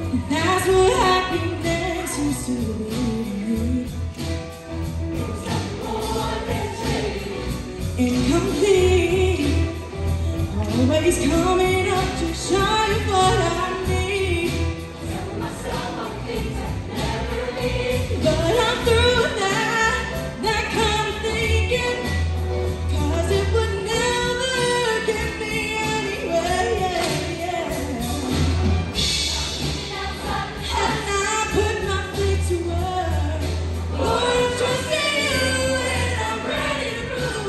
That's what happiness used to be. Incomplete, always coming up to show you what I need. Tell myself I'm things I never leave, but I'm through that kind of thinking, 'cause it would never get me anywhere. And I put my feet to work. Lord, I'm trusting you and I'm ready to prove.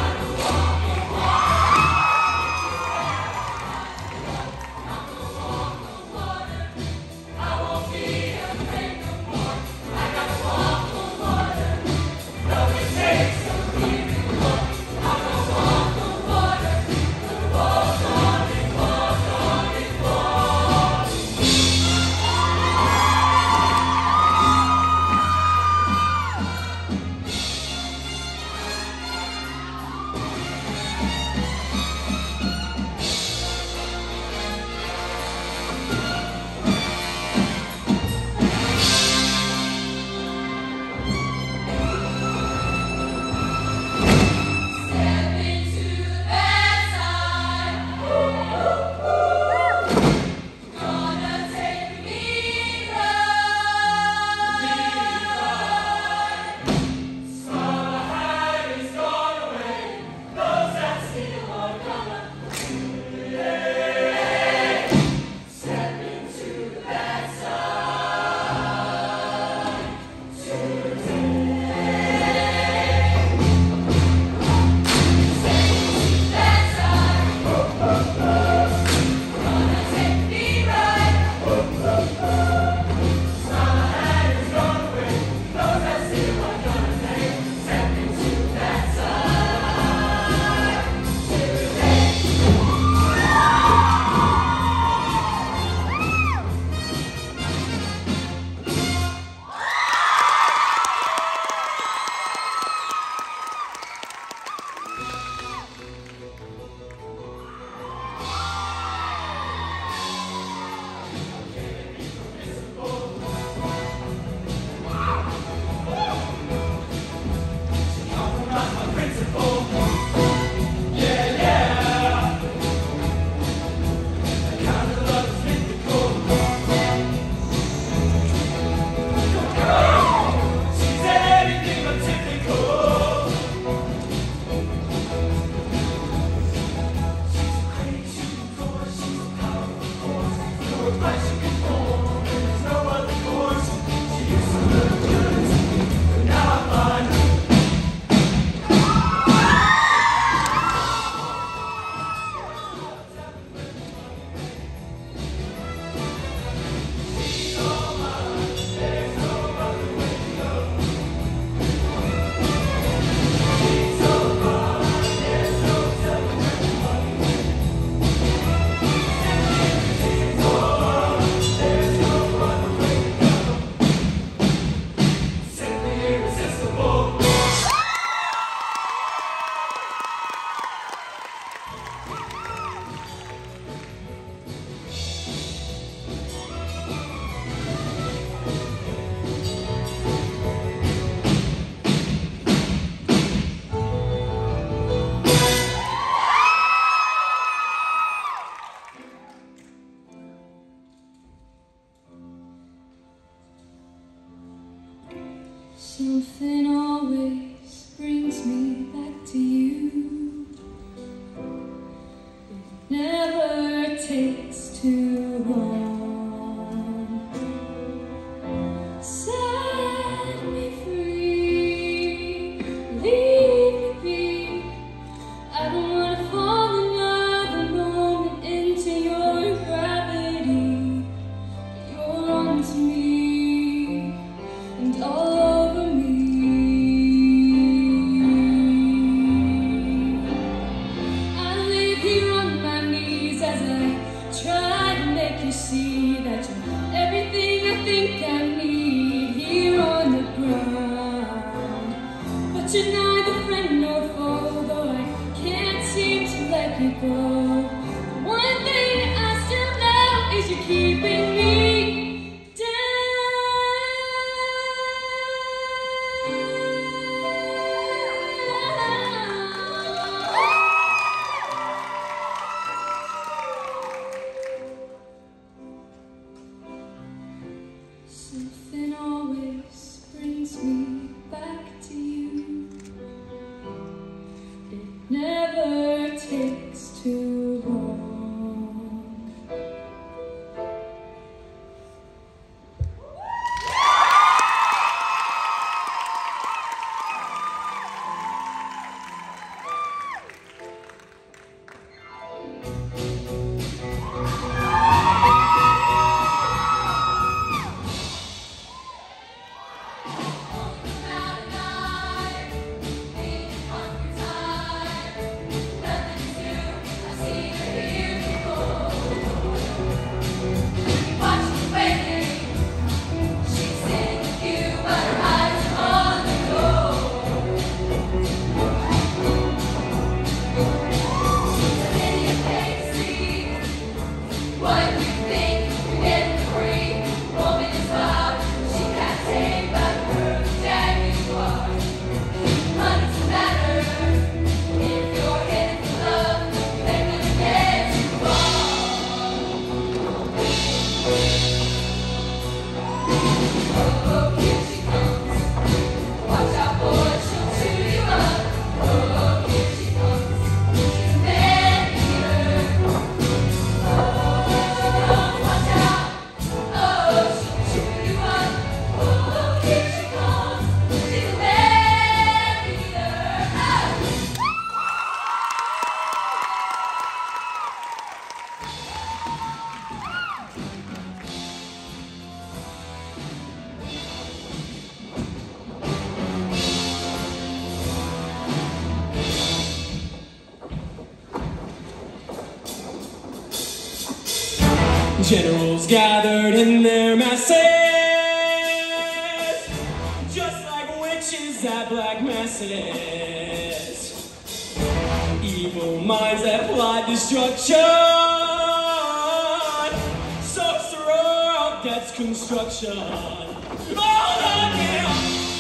Something always brings me back to you. It never takes too long. Set me free, leave me be. I don't want to fall another moment into your gravity. You're onto me and all over me. I live here on my knees as I try to make you see that you're everything I think I need here on the ground. But you're neither friend nor foe, though I can't seem to let you go. One thing I still know is you're keeping me generals gathered in their masses, just like witches at black masses. Evil minds that plot destruction, sorcerer of death's construction. Oh, yeah.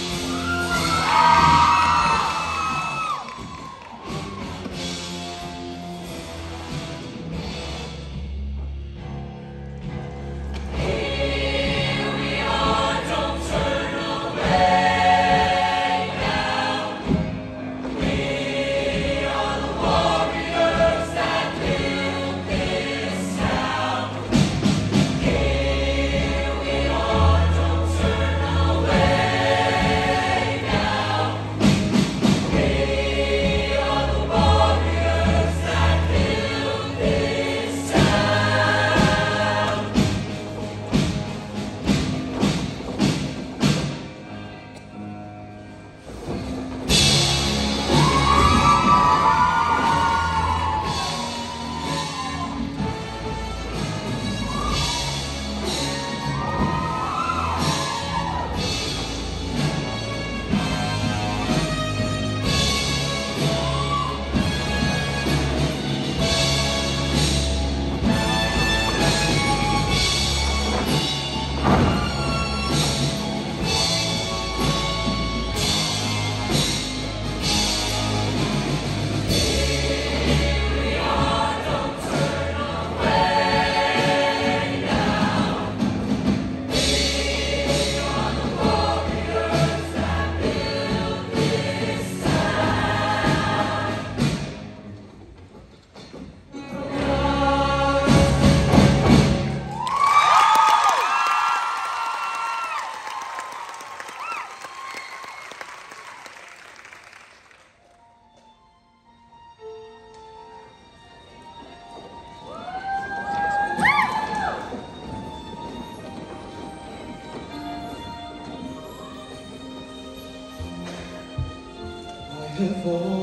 I have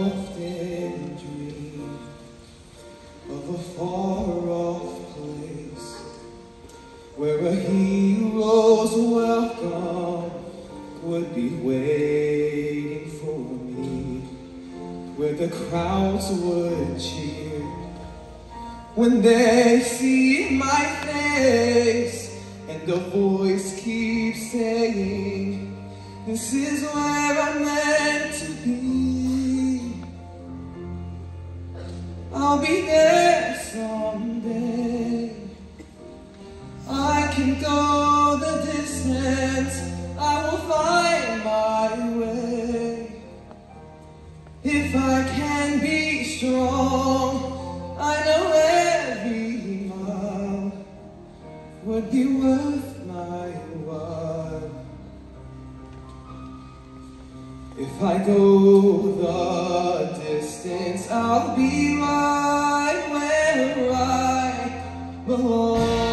often dreamed of a far-off place where a hero's welcome would be waiting for me, where the crowds would cheer when they see my face, and a voice keeps saying, "This is where I'm meant to be." I'll be there someday. I can go the distance, I will find my way. If I can be strong, I know every mile would be worth my while. If I go the distance, I'll be right where I belong.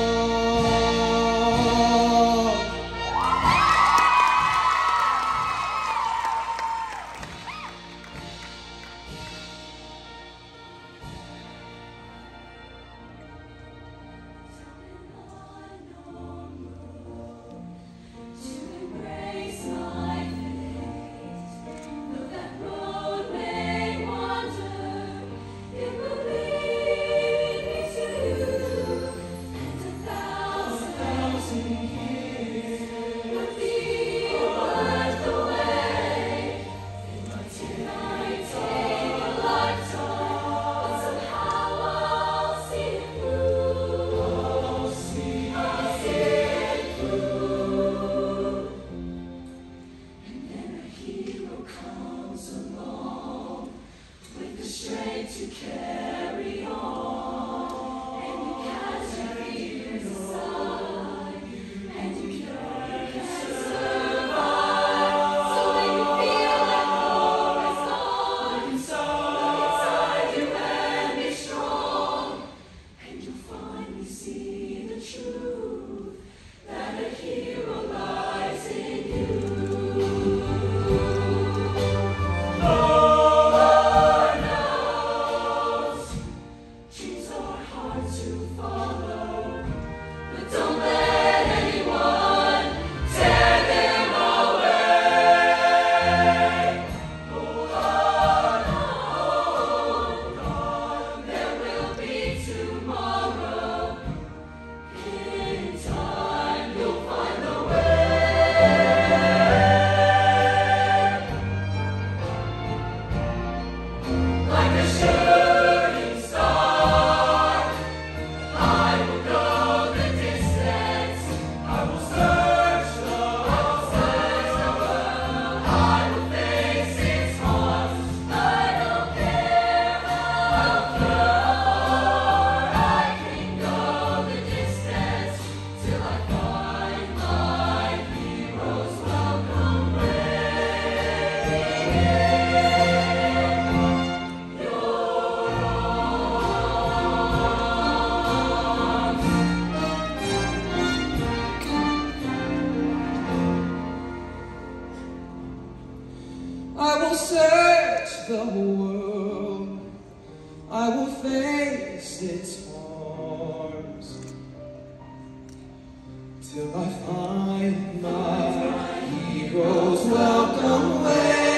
search the world, I will face its harms, till I find my heroes welcome waiting.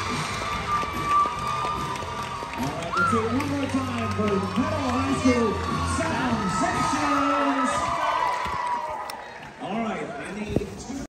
One more time for Petal High School.